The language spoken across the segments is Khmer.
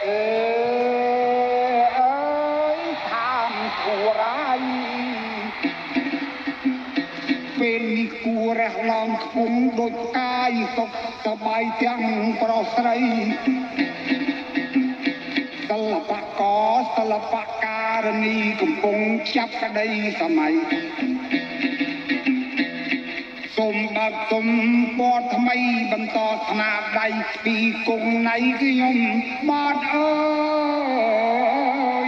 អើយថាមធូរ៉ាយពេលនេះគួររះឡើងខ្ពង់ដូចកាយសុខសบายទាំងប្រុសស្រីសិល្បករសិល្បការនីកំពុងចាប់ក្តីសម័យសូមបើកទុំពណ៌ថ្មីបន្តស្នាដៃពីគង់ណៃខ្ញុំបាទអើយ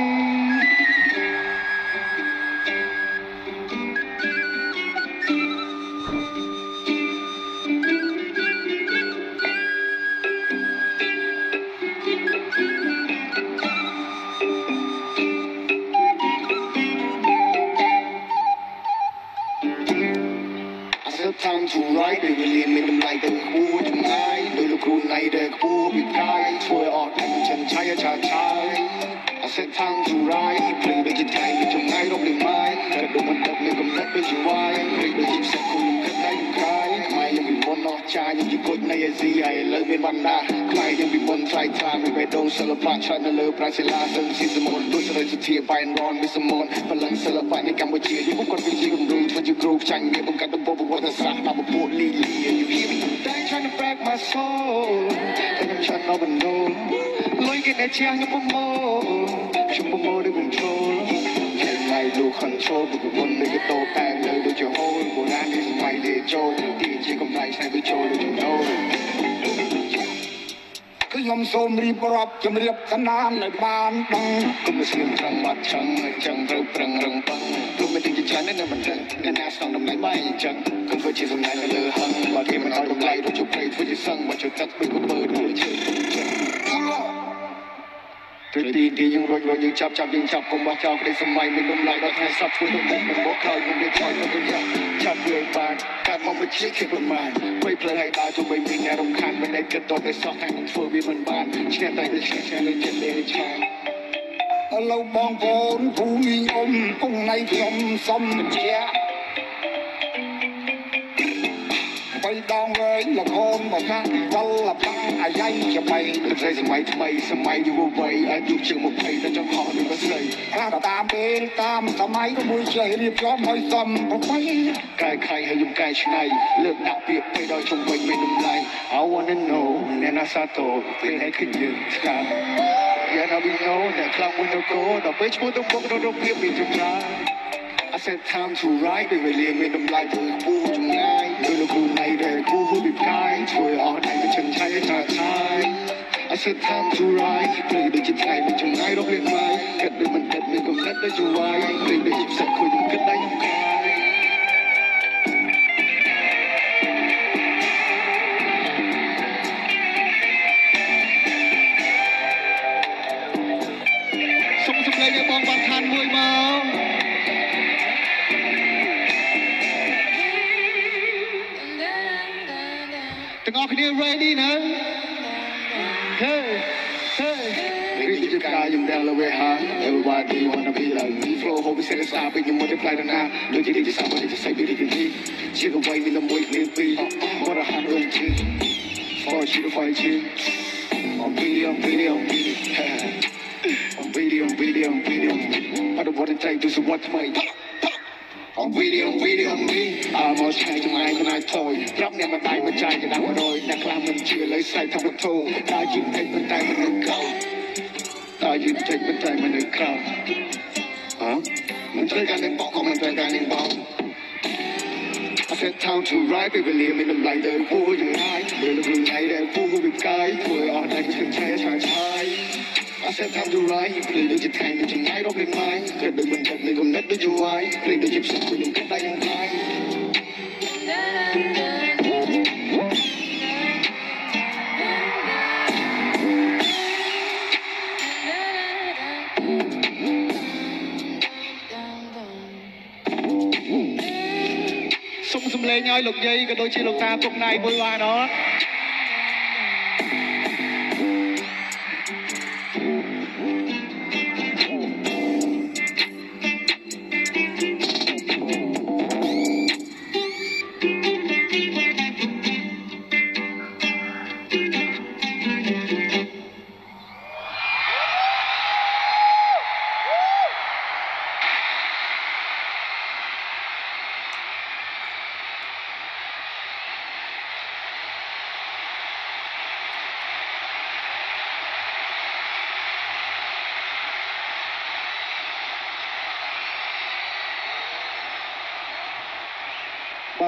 Time to ride ពេលវេលាមានតម្លៃទៅគួរចំណាយដោយលោកគ្រូណៃដែលគួរពីកាយធ្វើអត់តែចិនឆៃឆាឆាយ I said time to ride ព្រៃដូចជាថៃចំណាយរំលឹកម៉ាយក៏ដូចមិនដឹកមានកំណត់ដូចជាវាយព្រៃដូចជាផ្សែងគុំគិតដៃខាយខ្មែរยังពីមុនអស់ចាយยังជាគុជនៃអាស៊ីហើយលើមានវណ្ណាខ្មែរยังពីមុនថ្លៃថ្លាមានបេះដូងសិល្បៈឆ្លាតនៅលើប្រាសាទឡាសឹងស៊ីសមុនដូចសេរីសុធាបែនរនវិសមនបលិនសិល្បៈនៃកម្ពុជាយុគគាត់វិជាគំរូធ្វើជាគ្រូចាញ់មានបង្កើតដំបូងប្រវត្តិសាស្ត្រដល់ពពួកលីលី You hear me they trying to break my soul តែខ្ញុំឆ្លងដល់បណ្ដោលុយគេតែជាងខ្ញុំប្រមូលខ្ញុំប្រមូលដោយ control ខ្ញុំមិនលោក control ពីប្រពន្ធនៃកតោតែលើដូចជាហូលបុរាណនេះសម័យលេចូលទីជាកំឡៃឆ្នៃទៅចូលដូចចំណូលខ្ញុំសូមរៀបរាប់ជំរាបកណាននៅបានដឹងគុំស្ងៀមត្រង់បាត់ឆឹងចឹងត្រូវប្រឹងរឹងប៉ឹងព្រោះមិនទីច្រើននៅមិនដឹងអ្នកណាស្ទង់តម្លៃបាយអញ្ចឹងគុំធ្វើជាសំណាញ់នៅលើហឹងបើគេមិនឲ្យតម្លៃដូចជព្រៃធ្វើជាសឹងបើជួយកាត់ពីកពើដូចជើងទីយើងរួចយើងចាប់យើងចាប់គុំបោះចោលក្តីសម័យមានតម្លៃដល់ថ្ងៃសពធ្វើទៅមិនមកក្រោយខ្ញុំរៀបចំទៅចាប់វាបានកាត់មកវិជាគេប្រមាណព្រៃផ្លូវឲ្យដើរជុំវិញមានអ្នករំខានមិនដែលគិតទៅសោះតែធ្វើវាមិនបានឈ្នះតែទៅឈ្នះលើចិត្តលេឆាឥឡូវបងប្អូនភូមិអ៊ំគង់ណៃខ្ញុំសុំបញ្ជាក់បីដងវែងលកូនមកណាវល់លបាំងអាយ៉ៃជាបីស្រីសម័យថ្មីសម័យយុវវ័យអាយុជាង20តែចង់ហោះដូចស្រីតាមពេលតាមសម័យមួយចេះរៀបចំឲ្យសមប្របីកាយខៃឲ្យខ្ញុំកាយឆ្នៃលើកដាក់ពាក្យទៅដល់ជុំវិញមានតម្លៃ I wanna know អ្នកណាសាទរពេលឲ្យឃើញយើងស្កាត់យ៉ាងណាវិញនោះអ្នកខ្លាំងមួយទៅគោដល់ពេលឈ្មោះទៅមុខរកភាពមានចម្រើន I said time to ride ពេលវេលាមានតម្លៃទៅគូចំណាយដោយលោកគ្រូណៃដែលគូពីកាយធ្វើអស់តែចិនឆៃឆាឆាយ I said time to ride ព្រៃដូចជាថៃមិនចំណាយរកលៀនម៉ាយគិតដូចមិនគិតមានកំណត់ដូចជាវាយព្រៃដូចជាផ្សែងគួយគិតដៃខ្ញុំកាយសុំសម្លេងឲ្យបងបានខានមួយមកទាំងអស់គ្នា ready ណា Hey hey រីកកាយខ្ញុំដែលលើវាហា Everybody wanna be like me flow hope is the star ពេលខ្ញុំ multiply ដល់ណាដូចជាទីសាប់ដូចជាសៃពីទីជាកវៃមានតែមួយគ្នាពីរ What a hard road to for you to fight you on video I don't want to take this what to make on video me I'm all trying to mind and I told you ប្រាប់អ្នកមកដៃមកចាយទៅដល់100អ្នកខ្លះមិនជឿលើស្រែកថាវត្ថុតែយឺតតែមិនតែមិនកោតែយឺតតែមិនតែមិនកោមិនត្រូវការនឹងបកក៏មិនត្រូវការនឹងបក I said time to ride ពេលវេលាមានតម្លៃទៅគួរយ៉ាងណាយពេលលោកគ្រូណៃដែលគួរពីកាយធ្វើអស់តែឈឹងឆែឆាឆាយI said time to ride ព្រៃដូចជាថៃមិនចំណាយរកលេងម៉ាយក៏ដូចមិនដឹកមានកំណត់ដូចជាវាយព្រៃដូចជាផ្សែងខ្ញុំគិតតែយ៉ាងណាយសុំសម្លេងឲ្យលោកយាយក៏ដូចជាលោកតាពុកណៃមួយបានអត់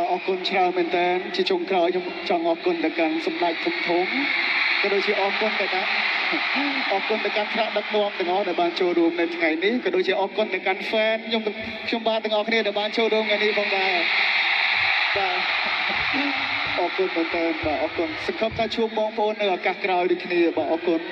អរគុណច្រើនមែនតើជាចុងក្រោយខ្ញុំចង់អរគុណទៅកាន់សម្ដេចធំធំក៏ដូចជាអរគុណទៅកាន់ថ្នាក់ដឹកនាំទាំងអស់ដែលបានចូលរួមនៅថ្ងៃនេះក៏ដូចជាអរគុណទៅកាន់ fan ខ្ញុំបាទទាំងអស់គ្នាដែលបានចូលរួមថ្ងៃនេះផងដែរបាទអរគុណមែនតើបាទអរគុណសង្ឃឹមថាជួបបងប្អូននៅឱកាសក្រោយដូចគ្នាបាទអរគុណ